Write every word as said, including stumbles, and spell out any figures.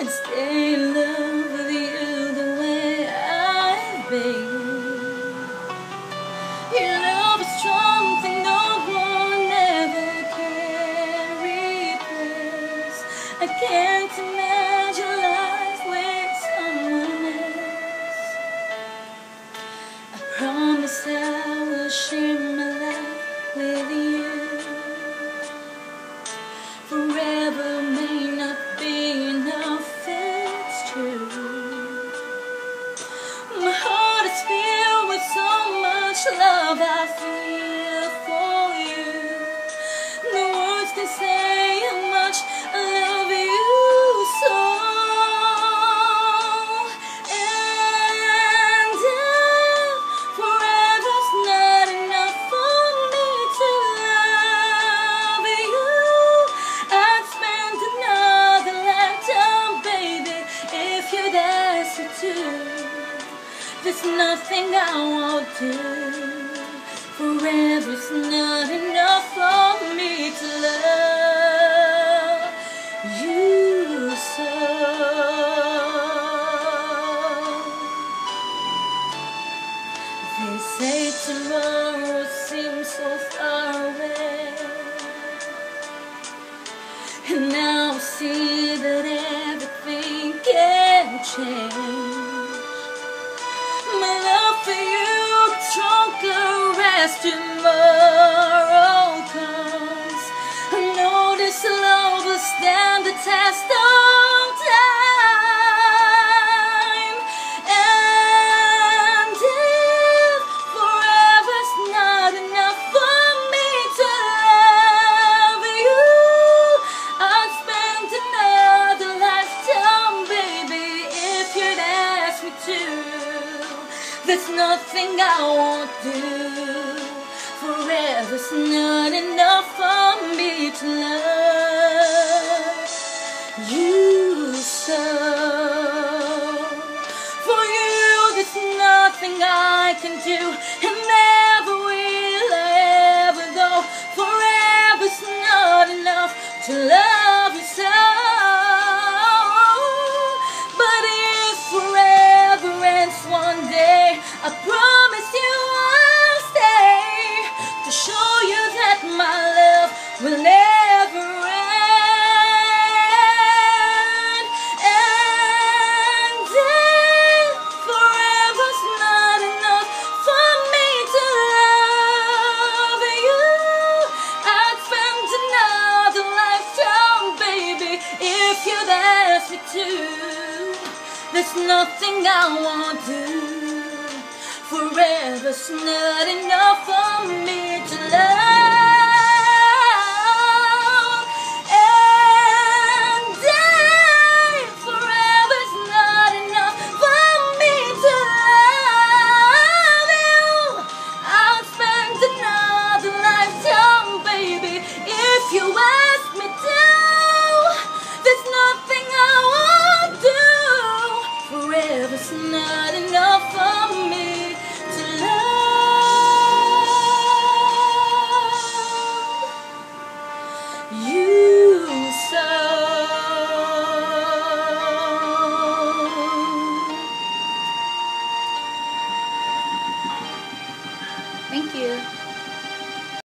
stay in love with you the way I've been. Your love is something no one ever can replace. I can't imagine life with someone else. I promise I will share my life with you. Forever may not be enough, it's true. My heart is filled with so much love I feel for you. No words can say how much I love you so. And if forever's not enough for me to love you, I'd spend another lifetime, baby, if you'd ask me to. There's nothing I won't do. Forever's not enough for me to love you so. They say tomorrow seems so far away, and now I see that everything can change. My love for you gets stronger as tomorrow comes. I know this love will stand the test of time. And if forever's not enough for me to love you, I'd spend another lifetime, baby, if you'd ask me to. There's nothing I won't do. Forever's not enough for me to love you so. For you, there's nothing I can do, and never will I ever go. Forever's not enough to love you so. But if forever ends one day, I promise you I'll stay to show you that my love will never end. And if forever's not enough for me to love you, I'd spend another lifetime, baby, if you'd ask me to. There's nothing I won't do. Forever's not enough for me to love. And if forever's not enough for me to love you, I'll spend another lifetime, baby, if you ask me to. There's nothing I won't do. Forever's not